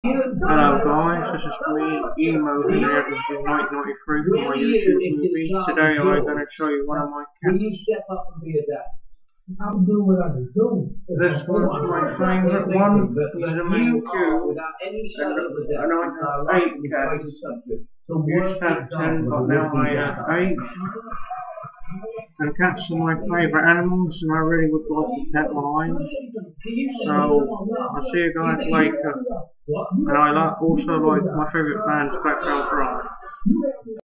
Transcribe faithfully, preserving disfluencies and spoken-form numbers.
Hello guys, this is me, Emo here from nineteen ninety-three from my YouTube movie. Today I'm going to show you one of my cats. This one's my favourite one. He's a main cute. And I have eight cats. Used to have ten, but now I have eight. And cats are my favourite animals, and I really would like to pet mine. So I'll see you guys later. And I like, also like my favourite band's Background Drive.